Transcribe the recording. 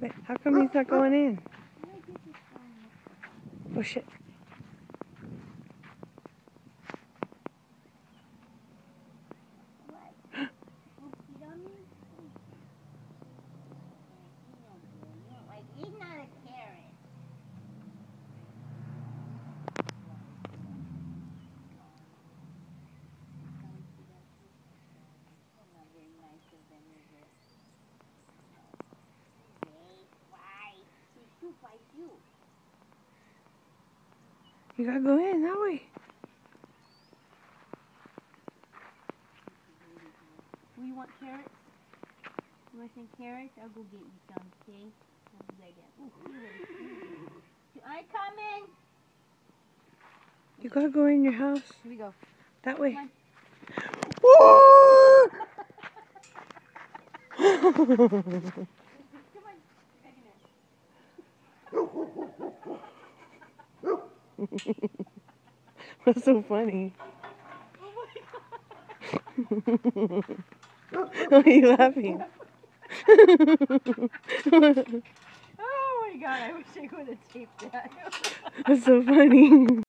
Wait, how come he's not going in? Oh shit. You gotta go in that way. You want carrots? You want some carrots? I'll go get you some, okay? I'll be right back. I coming? You gotta go in your house. Here we go. That way. What's so funny? Why are you laughing? Oh my god, I wish I would have taped that. That's so funny.